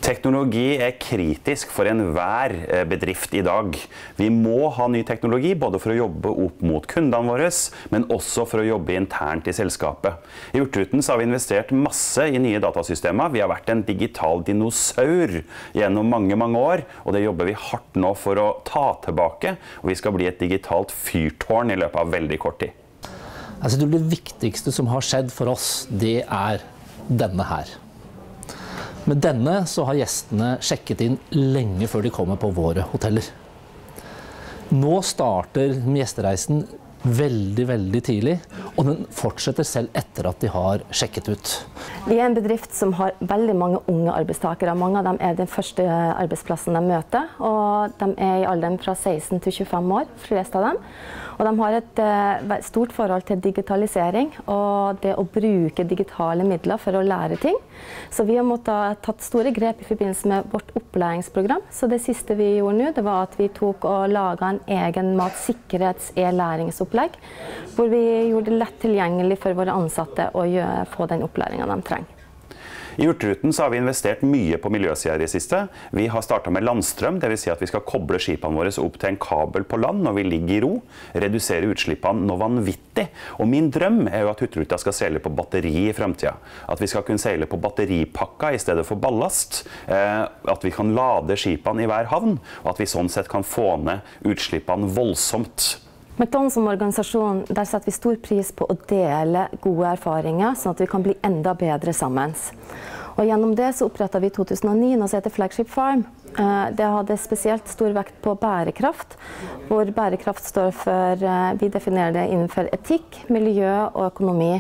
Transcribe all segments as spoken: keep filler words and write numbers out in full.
Teknologi er kritisk for enhver bedrift i dag. Vi må ha ny teknologi både for å jobbe opp mot kundene våre, men også for å jobbe internt i selskapet. I Hurtigruten så har vi investert masse i nye datasystemer. Vi har vært en digital dinosaur gjennom mange, mange år, og det jobber vi hardt nå for å ta tilbake, og vi skal bli et digitalt fyrtårn i løpet av veldig kort tid. Altså, det viktigste som har skjedd for oss, det er denne her. Med denne så har gjestene sjekket inn lenge før de kommer på våre hoteller. Nå starter gjestereisen veldig, veldig tidlig, og den fortsetter selv etter at de har sjekket ut. Vi er en bedrift som har veldig mange unge arbeidstakere. Mange av dem er den første arbeidsplassen de møter, og de er i alderen fra seksten til tjuefem år, flest av dem. Og de har et uh, stort forhold til digitalisering og det å bruke digitale midler for å lære ting. Så vi har måttet tatt store grep i forbindelse med vårt opplæringsprogram. Så det siste vi gjorde nå, det var at vi tok og laget en egen matsikkerhets-e-læringsopplegg, hvor vi gjorde det lett tilgjengelig for våre ansatte å gjøre, få den opplæringen de trenger. I Hurtigruten så har vi investert mye på miljøsiden i det siste. Vi har startet med landstrøm, det vil si at vi skal koble skipene våre opp til en kabel på land når vi ligger i ro, redusere utslippene noe vanvittig. Og min drøm er jo at Hurtigruten skal seile på batteri i fremtiden. At vi skal kunne seile på batteripakker i stedet for ballast. At vi kan lade skipene i hver havn, og at vi sånn sett kan få ned utslippene voldsomt. Meton som organisasjon, der setter vi stor pris på å dele gode erfaringer, sånn at vi kan bli enda bedre sammen. Og gjennom det så opprettet vi i to tusen og ni noe som heter Flagship Farm. Det hadde spesielt stor vekt på bærekraft, hvor bærekraft står for, vi definerer det innenfor etikk, miljø og økonomi.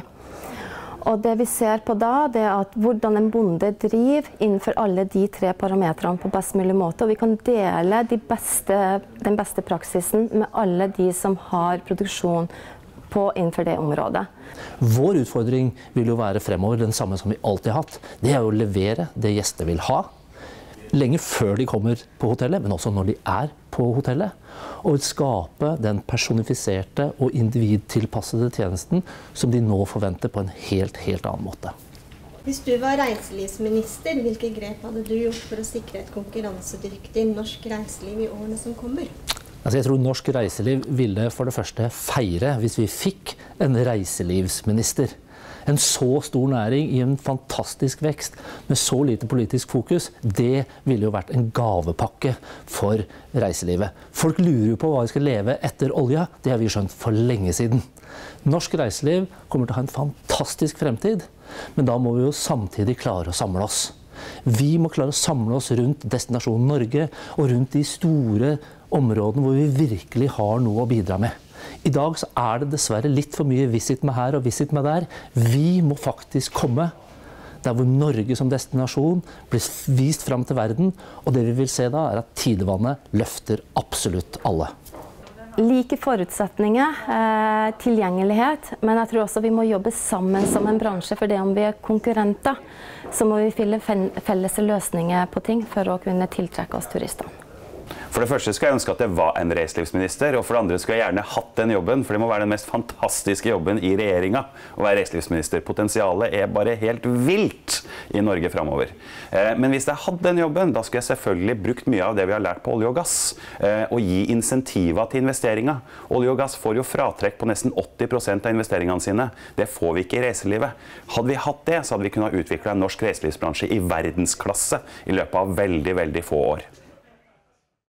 Og det vi ser på da, det er at hvordan en bonde driver innenfor alle de tre parametrene på best mulig måte. Og vi kan dele de beste, den beste praksisen med alle de som har produksjon på innenfor det området. Vår utfordring vil jo være fremover den samme som vi alltid har hatt. Det er å levere det gjester vil ha, lenge før de kommer på hotellet, men også når de er på hotellet. Og skape den personifiserte og individtilpassede tjenesten som de nå forventer på en helt, helt annen måte. Hvis du var reiselivsminister, hvilke grep hadde du gjort for å sikre et konkurransedyktig norsk reiseliv i årene som kommer? Altså, jeg tror norsk reiseliv ville for det første feire hvis vi fikk en reiselivsminister. En så stor næring i en fantastisk vekst med så lite politisk fokus, det ville jo vært en gavepakke for reiselivet. Folk lurer jo på hva vi skal leve etter olja, det har vi skjønt for lenge siden. Norsk reiseliv kommer til å ha en fantastisk fremtid, men da må vi jo samtidig klare å samle oss. Vi må klare å samle oss rundt destinasjonen Norge og rundt de store områdene hvor vi virkelig har noe å bidra med. I dag så er det dessverre litt for mye visit med her og visit med der. Vi må faktisk komme der hvor Norge som destinasjon blir vist fram til verden, og det vi vil se da er at tidevannet løfter absolutt alle. Like forutsetninger, eh, tilgjengelighet, men jeg tror også vi må jobbe sammen som en bransje, for det om vi er konkurrenter, så må vi finne felles løsninger på ting for å kunne tiltrekke oss turistene. For det første skal jeg ønske at det var en reiselivsminister, og for det andre skulle jeg gjerne hatt den jobben, for det må være den mest fantastiske jobben i regjeringen å være reiselivsminister. Potensialet er bare helt vilt i Norge fremover. Men hvis jeg hadde den jobben, da skulle jeg selvfølgelig brukt mye av det vi har lært på olje og gass, og gi insentiver til investeringer. Olje og gass får jo fratrekk på nesten åtti prosent av investeringene sine. Det får vi ikke i reiselivet. Hadde vi hatt det, så hadde vi kunnet utvikle en norsk reiselivsbransje i verdensklasse i løpet av veldig, veldig få år.